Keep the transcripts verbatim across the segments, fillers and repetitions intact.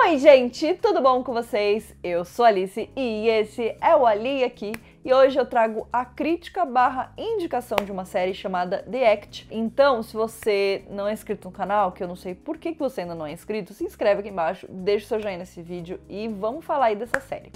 Oi gente, tudo bom com vocês? Eu sou a Alice e esse é o Ali aqui e hoje eu trago a crítica barra indicação de uma série chamada The Act. Então, se você não é inscrito no canal, que eu não sei por que você ainda não é inscrito, se inscreve aqui embaixo, deixa o seu joinha nesse vídeo e vamos falar aí dessa série.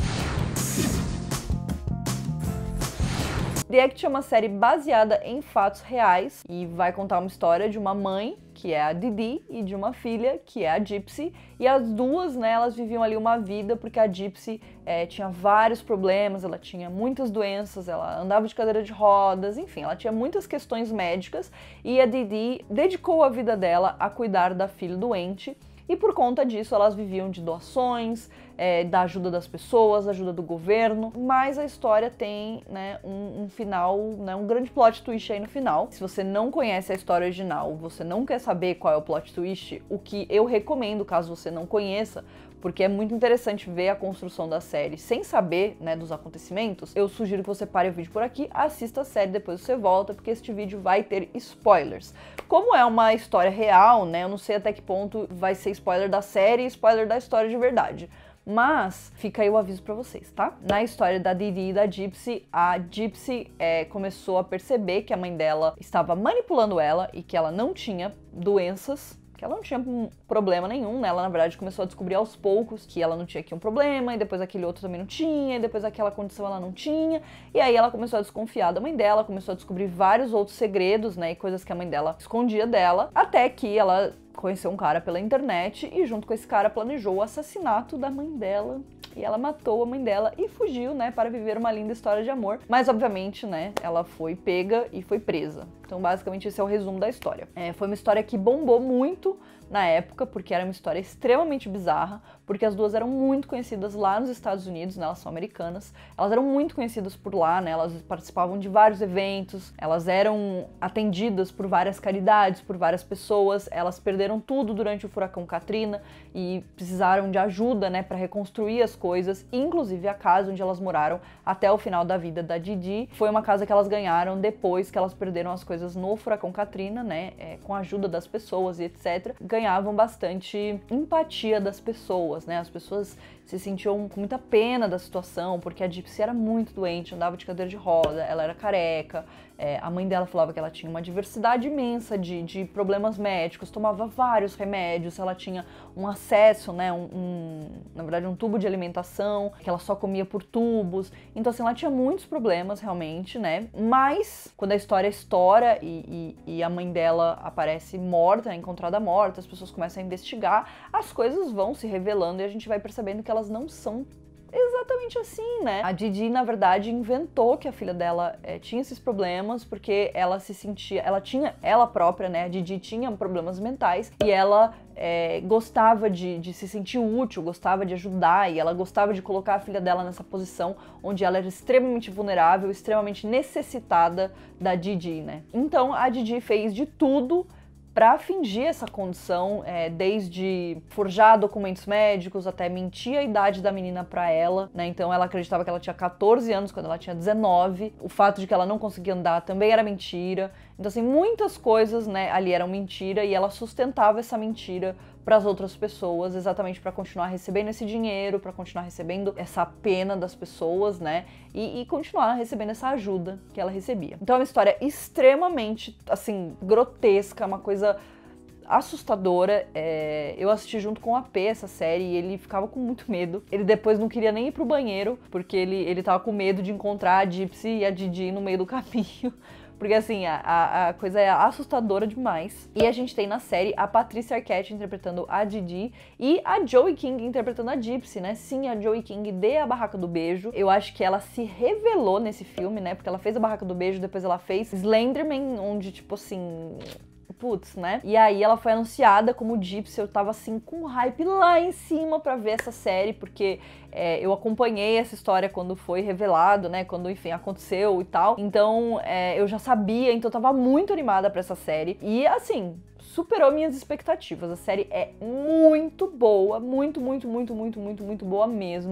The Act é uma série baseada em fatos reais e vai contar uma história de uma mãe, que é a Didi, e de uma filha, que é a Gypsy, e as duas, né, elas viviam ali uma vida porque a Gypsy é, tinha vários problemas, ela tinha muitas doenças, ela andava de cadeira de rodas, enfim, ela tinha muitas questões médicas e a Didi dedicou a vida dela a cuidar da filha doente. E por conta disso elas viviam de doações, é, da ajuda das pessoas, da ajuda do governo, mas a história tem, né, um, um final, né, um grande plot twist aí no final. Se você não conhece a história original, você não quer saber qual é o plot twist, o que eu recomendo caso você não conheça, porque é muito interessante ver a construção da série sem saber, né, dos acontecimentos, eu sugiro que você pare o vídeo por aqui, assista a série, depois você volta, porque este vídeo vai ter spoilers. Como é uma história real, né, eu não sei até que ponto vai ser spoiler da série e spoiler da história de verdade. Mas fica aí o aviso pra vocês, tá? Na história da Didi e da Gypsy, a Gypsy é, começou a perceber que a mãe dela estava manipulando ela e que ela não tinha doenças, que ela não tinha problema nenhum, né? Ela, na verdade, começou a descobrir aos poucos que ela não tinha aqui um problema, e depois aquele outro também não tinha, e depois aquela condição ela não tinha, e aí ela começou a desconfiar da mãe dela, começou a descobrir vários outros segredos, né, e coisas que a mãe dela escondia dela, até que ela conheceu um cara pela internet e junto com esse cara planejou o assassinato da mãe dela. E ela matou a mãe dela e fugiu, né, para viver uma linda história de amor. Mas, obviamente, né, ela foi pega e foi presa. Então, basicamente, esse é o resumo da história. É, foi uma história que bombou muito na época, porque era uma história extremamente bizarra, porque as duas eram muito conhecidas lá nos Estados Unidos, né, elas são americanas. Elas eram muito conhecidas por lá, né, elas participavam de vários eventos, elas eram atendidas por várias caridades, por várias pessoas, elas perderam tudo durante o furacão Katrina e precisaram de ajuda, né, para reconstruir as coisas, inclusive a casa onde elas moraram até o final da vida da Didi. Foi uma casa que elas ganharam depois que elas perderam as coisas no furacão Katrina, né, é, com a ajuda das pessoas e etcétera. Ganhavam bastante empatia das pessoas, né, as pessoas se sentiam com muita pena da situação, porque a Gypsy era muito doente, andava de cadeira de roda, ela era careca, é, a mãe dela falava que ela tinha uma diversidade imensa de, de problemas médicos, tomava vários remédios, ela tinha um acesso, né, um, um, na verdade um tubo de alimentação, que ela só comia por tubos, então assim, ela tinha muitos problemas realmente, né, mas quando a história estoura e, e, e a mãe dela aparece morta, né, encontrada morta, as pessoas começam a investigar, as coisas vão se revelando e a gente vai percebendo que elas não são exatamente assim, né? A Didi, na verdade, inventou que a filha dela é, tinha esses problemas porque ela se sentia, ela tinha, ela própria, né? A Didi tinha problemas mentais e ela é, gostava de, de se sentir útil, gostava de ajudar e ela gostava de colocar a filha dela nessa posição onde ela era extremamente vulnerável, extremamente necessitada da Didi, né? Então a Didi fez de tudo para fingir essa condição, é, desde forjar documentos médicos até mentir a idade da menina para ela, né? Então ela acreditava que ela tinha quatorze anos quando ela tinha dezenove. O fato de que ela não conseguia andar também era mentira. Então assim, muitas coisas, né, ali eram mentira e ela sustentava essa mentira para as outras pessoas, exatamente para continuar recebendo esse dinheiro, para continuar recebendo essa pena das pessoas, né, e, e continuar recebendo essa ajuda que ela recebia. Então é uma história extremamente, assim, grotesca, uma coisa assustadora. É, eu assisti junto com o A P essa série e ele ficava com muito medo. Ele depois não queria nem ir pro banheiro, porque ele, ele tava com medo de encontrar a Gypsy e a Didi no meio do caminho. Porque assim, a, a, a coisa é assustadora demais. E a gente tem na série a Patricia Arquette interpretando a Didi e a Joey King interpretando a Gypsy, né? Sim, a Joey King de A Barraca do Beijo. Eu acho que ela se revelou nesse filme, né? Porque ela fez A Barraca do Beijo, depois ela fez Slenderman, onde, tipo assim... Putz, né? E aí ela foi anunciada como Gypsy. Eu tava assim com um hype lá em cima pra ver essa série, porque é, eu acompanhei essa história quando foi revelado, né? Quando, enfim, aconteceu e tal. Então é, eu já sabia, então eu tava muito animada pra essa série. E assim, superou minhas expectativas. A série é muito boa, muito, muito, muito, muito, muito, muito boa mesmo.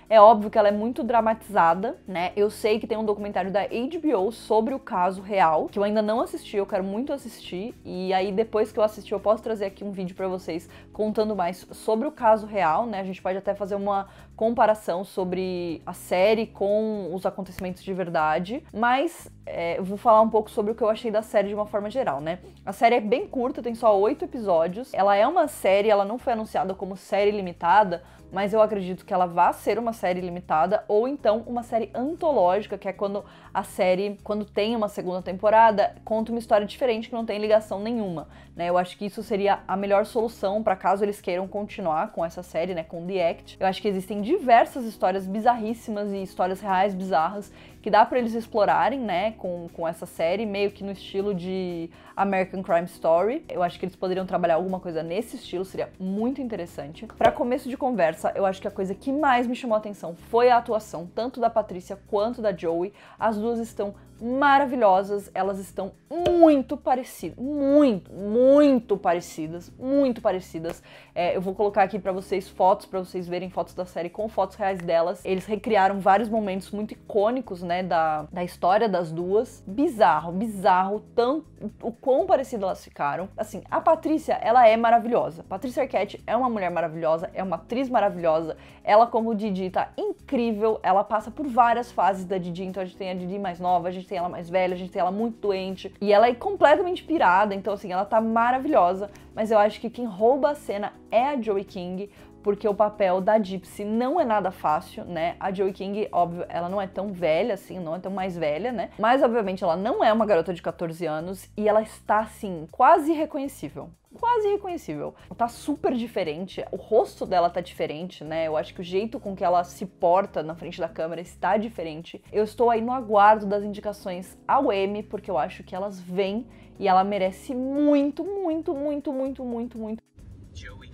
É óbvio que ela é muito dramatizada, né? Eu sei que tem um documentário da H B O sobre o caso real, que eu ainda não assisti, eu quero muito assistir. E aí depois que eu assistir, eu posso trazer aqui um vídeo pra vocês contando mais sobre o caso real, né? A gente pode até fazer uma comparação sobre a série com os acontecimentos de verdade, mas é, eu vou falar um pouco sobre o que eu achei da série de uma forma geral, né? A série é bem curta, tem só oito episódios, ela é uma série, ela não foi anunciada como série limitada, mas eu acredito que ela vá ser uma série limitada ou então uma série antológica, que é quando a série, quando tem uma segunda temporada, conta uma história diferente que não tem ligação nenhuma, né? Eu acho que isso seria a melhor solução para caso eles queiram continuar com essa série, né, com The Act. Eu acho que existem diversas histórias bizarríssimas e histórias reais bizarras que dá pra eles explorarem, né, com, com essa série, meio que no estilo de American Crime Story. Eu acho que eles poderiam trabalhar alguma coisa nesse estilo, seria muito interessante. Pra começo de conversa, eu acho que a coisa que mais me chamou a atenção foi a atuação, tanto da Patrícia quanto da Joey. As duas estão maravilhosas, elas estão muito parecidas, muito, muito parecidas, muito parecidas. É, eu vou colocar aqui pra vocês fotos, pra vocês verem fotos da série com fotos reais delas. Eles recriaram vários momentos muito icônicos, né, da, da história das duas. Bizarro, bizarro, tão, o quão parecidas elas ficaram. Assim, a Patrícia, ela é maravilhosa. Patrícia Arquette é uma mulher maravilhosa, é uma atriz maravilhosa. Ela, como Didi, tá incrível. Ela passa por várias fases da Didi, então a gente tem a Didi mais nova, a gente tem ela mais velha, a gente tem ela muito doente, e ela é completamente pirada, então assim, ela tá maravilhosa, mas eu acho que quem rouba a cena é a Joey King, porque o papel da Gypsy não é nada fácil, né? A Joey King, óbvio, ela não é tão velha assim, não é tão mais velha, né? Mas, obviamente, ela não é uma garota de quatorze anos e ela está, assim, quase irreconhecível. Quase irreconhecível. Tá super diferente, o rosto dela tá diferente, né? Eu acho que o jeito com que ela se porta na frente da câmera está diferente. Eu estou aí no aguardo das indicações ao Emmy, porque eu acho que elas vêm e ela merece muito, muito, muito, muito, muito, muito. Joey.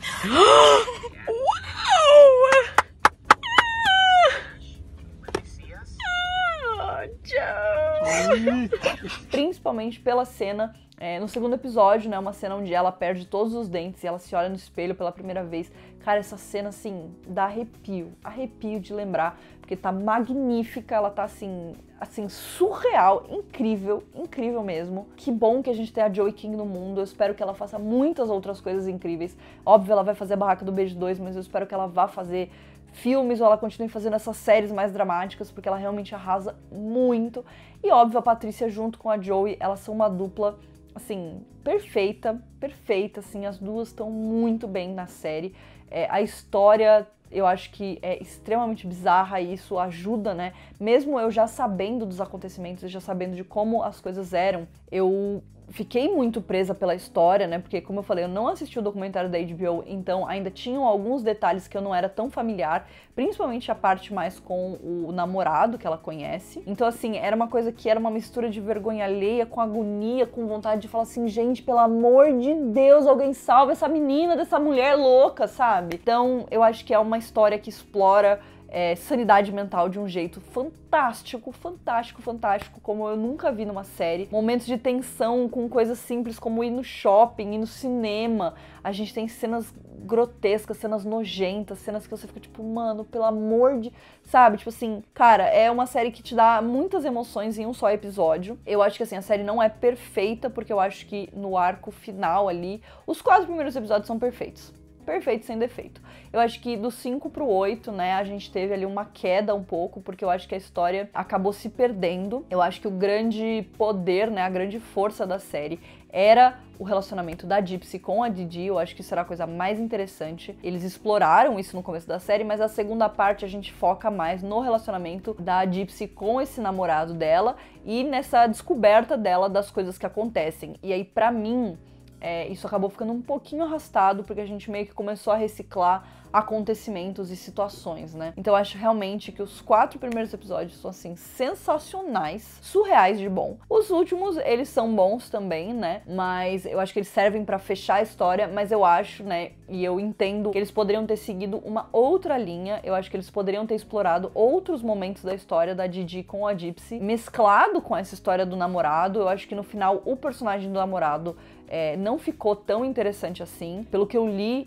Principalmente pela cena, é, no segundo episódio, né, uma cena onde ela perde todos os dentes e ela se olha no espelho pela primeira vez. Cara, essa cena, assim, dá arrepio, arrepio de lembrar, porque tá magnífica, ela tá, assim, assim, surreal, incrível, incrível mesmo. Que bom que a gente tem a Joey King no mundo, eu espero que ela faça muitas outras coisas incríveis. Óbvio, ela vai fazer a Barraca do Beijo dois, mas eu espero que ela vá fazer filmes ou ela continue fazendo essas séries mais dramáticas, porque ela realmente arrasa muito. E óbvio, a Patrícia junto com a Joey, elas são uma dupla, assim, perfeita, perfeita, assim, as duas estão muito bem na série. É, a história, eu acho que é extremamente bizarra e isso ajuda, né? Mesmo eu já sabendo dos acontecimentos, já sabendo de como as coisas eram, eu fiquei muito presa pela história, né? Porque, como eu falei, eu não assisti o documentário da H B O, então ainda tinham alguns detalhes que eu não era tão familiar, principalmente a parte mais com o namorado que ela conhece. Então, assim, era uma coisa que era uma mistura de vergonha alheia, com agonia, com vontade de falar assim, gente, pelo amor de Deus, alguém salva essa menina dessa mulher louca, sabe? Então, eu acho que é uma história que explora É, sanidade mental de um jeito fantástico, fantástico, fantástico, como eu nunca vi numa série. Momentos de tensão com coisas simples como ir no shopping, ir no cinema. A gente tem cenas grotescas, cenas nojentas, cenas que você fica tipo, mano, pelo amor de... Sabe? Tipo assim, cara, é uma série que te dá muitas emoções em um só episódio. Eu acho que assim, a série não é perfeita, porque eu acho que no arco final ali, os quatro primeiros episódios são perfeitos. Perfeito, sem defeito. Eu acho que do cinco pro oito, né, a gente teve ali uma queda um pouco, porque eu acho que a história acabou se perdendo. Eu acho que o grande poder, né, a grande força da série era o relacionamento da Gypsy com a Didi. Eu acho que isso era a coisa mais interessante. Eles exploraram isso no começo da série, mas a segunda parte a gente foca mais no relacionamento da Gypsy com esse namorado dela e nessa descoberta dela das coisas que acontecem. E aí, pra mim, É, isso acabou ficando um pouquinho arrastado, porque a gente meio que começou a reciclar acontecimentos e situações, né? Então eu acho realmente que os quatro primeiros episódios são, assim, sensacionais, surreais de bom. Os últimos, eles são bons também, né? Mas eu acho que eles servem pra fechar a história, mas eu acho, né, e eu entendo que eles poderiam ter seguido uma outra linha. Eu acho que eles poderiam ter explorado outros momentos da história da Didi com a Gypsy, mesclado com essa história do namorado. Eu acho que no final o personagem do namorado É, não ficou tão interessante assim. Pelo que eu li,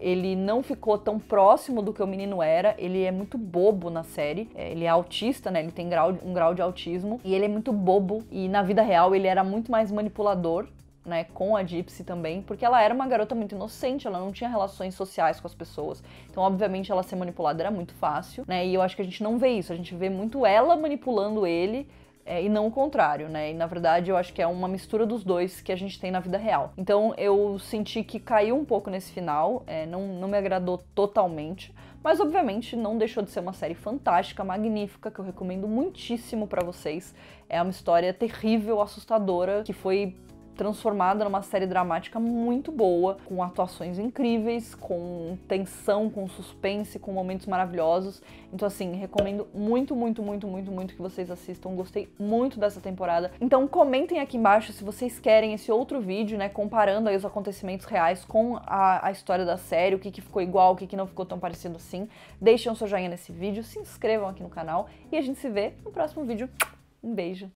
ele não ficou tão próximo do que o menino era, ele é muito bobo na série, é, ele é autista, né, ele tem grau, um grau de autismo, e ele é muito bobo, e na vida real ele era muito mais manipulador, né, com a Gypsy também, porque ela era uma garota muito inocente, ela não tinha relações sociais com as pessoas, então obviamente ela ser manipulada era muito fácil, né, e eu acho que a gente não vê isso, a gente vê muito ela manipulando ele, é, e não o contrário, né, e na verdade eu acho que é uma mistura dos dois que a gente tem na vida real. Então eu senti que caiu um pouco nesse final, é, não, não me agradou totalmente, mas obviamente não deixou de ser uma série fantástica, magnífica, que eu recomendo muitíssimo pra vocês. É uma história terrível, assustadora, que foi transformada numa série dramática muito boa, com atuações incríveis, com tensão, com suspense, com momentos maravilhosos. Então assim, recomendo muito, muito, muito, muito, muito que vocês assistam. Gostei muito dessa temporada. Então comentem aqui embaixo se vocês querem esse outro vídeo, né, comparando aí os acontecimentos reais com a, a história da série, o que que ficou igual, o que que não ficou tão parecido assim. Deixem o seu joinha nesse vídeo, se inscrevam aqui no canal e a gente se vê no próximo vídeo. Um beijo!